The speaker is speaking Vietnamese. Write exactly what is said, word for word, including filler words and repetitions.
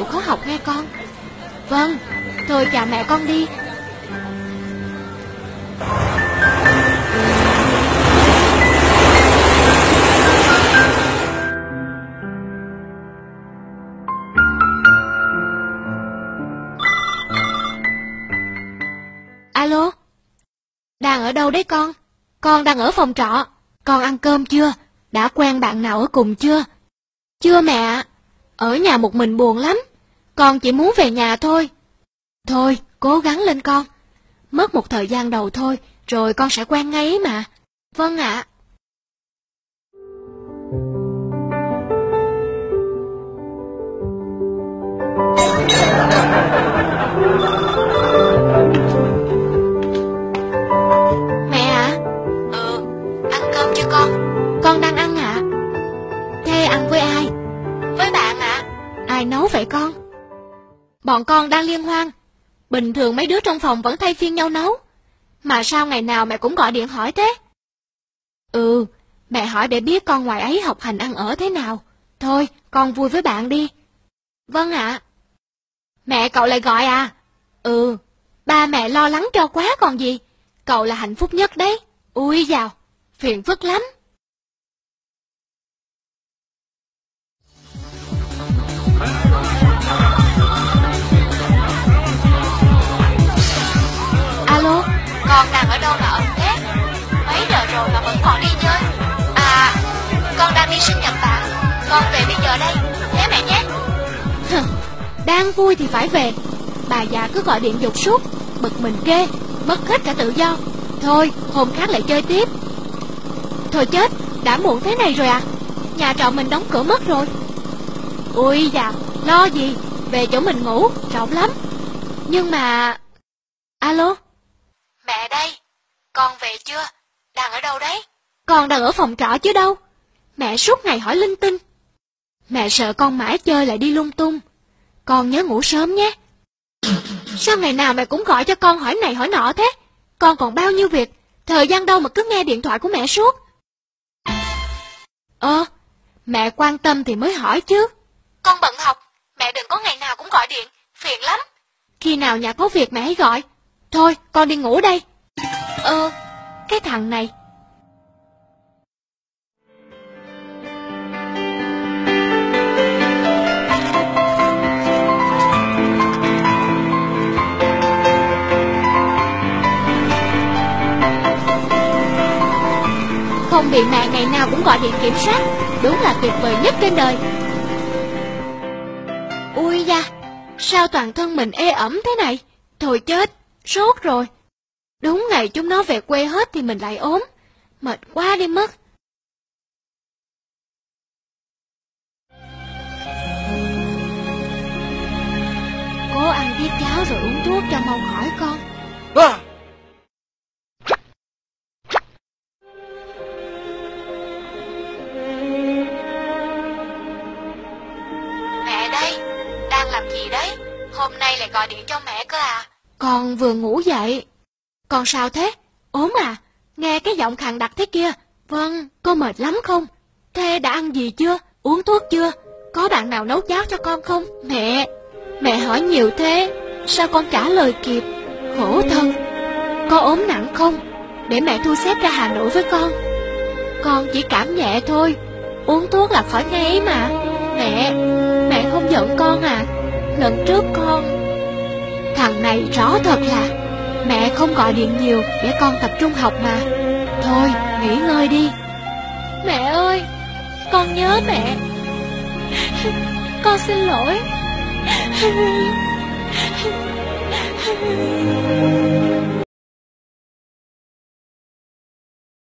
khó học nghe con. Vâng, thôi chào mẹ con đi. Alo, đang ở đâu đấy con? Con đang ở phòng trọ. Con ăn cơm chưa? Đã quen bạn nào ở cùng chưa? Chưa mẹ ạ. Ở nhà một mình buồn lắm. Con chỉ muốn về nhà thôi. Thôi, cố gắng lên con. Mất một thời gian đầu thôi, rồi con sẽ quen ngay ấy mà. Vâng ạ. Mẹ ạ. Ừ, ăn cơm chưa con? Con đang ăn ạ. Thế ăn với ai? Với bạn ạ. Ai nấu vậy con? Bọn con đang liên hoan. Bình thường mấy đứa trong phòng vẫn thay phiên nhau nấu. Mà sao ngày nào mẹ cũng gọi điện hỏi thế? Ừ, mẹ hỏi để biết con ngoài ấy học hành ăn ở thế nào. Thôi, con vui với bạn đi. Vâng ạ. Mẹ cậu lại gọi à? Ừ, ba mẹ lo lắng cho quá còn gì. Cậu là hạnh phúc nhất đấy. Ui dào, phiền phức lắm. Alo, con đang ở đâu mà ẩn thế? Mấy giờ rồi mà vẫn còn đi chơi? À, con đang đi sinh nhật bạn. Con về bây giờ đây, nhé mẹ nhé. Đang vui thì phải về. Bà già cứ gọi điện giục suốt, bực mình ghê, mất hết cả tự do. Thôi, hôm khác lại chơi tiếp. Thôi chết, đã muộn thế này rồi à? Nhà trọ mình đóng cửa mất rồi. Ui dạ, lo gì, về chỗ mình ngủ, rộng lắm. Nhưng mà... Alo? Mẹ đây, con về chưa? Đang ở đâu đấy? Con đang ở phòng trọ chứ đâu. Mẹ suốt ngày hỏi linh tinh. Mẹ sợ con mãi chơi lại đi lung tung. Con nhớ ngủ sớm nhé. Sao ngày nào mẹ cũng gọi cho con hỏi này hỏi nọ thế? Con còn bao nhiêu việc, thời gian đâu mà cứ nghe điện thoại của mẹ suốt. Ơ, mẹ quan tâm thì mới hỏi chứ. Con bận học, mẹ đừng có ngày nào cũng gọi điện, phiền lắm. Khi nào nhà có việc mẹ hãy gọi. Thôi, con đi ngủ đây. Ơ, cái thằng này. Không bị mẹ ngày nào cũng gọi điện kiểm soát, đúng là tuyệt vời nhất trên đời. Ui da, sao toàn thân mình ê ẩm thế này? Thôi chết, sốt rồi. Đúng ngày chúng nó về quê hết thì mình lại ốm. Mệt quá đi mất. Cố ăn tiết cháo rồi uống thuốc cho mau khỏi con. À! Mẹ đây, đang làm gì đấy? Hôm nay lại gọi điện cho mẹ cơ à? Con vừa ngủ dậy. Con sao thế? Ốm à? Nghe cái giọng khàn đặc thế kia. Vâng, có mệt lắm không? Thế đã ăn gì chưa? Uống thuốc chưa? Có bạn nào nấu cháo cho con không? Mẹ, mẹ hỏi nhiều thế, sao con trả lời kịp? Khổ thân. Có ốm nặng không? Để mẹ thu xếp ra Hà Nội với con. Con chỉ cảm nhẹ thôi, uống thuốc là khỏi ngay ấy mà. Mẹ, mẹ không giận con à? Lần trước con... Thằng này rõ thật là mẹ không gọi điện nhiều để con tập trung học mà. Thôi, nghỉ ngơi đi. Mẹ ơi, con nhớ mẹ. Con xin lỗi.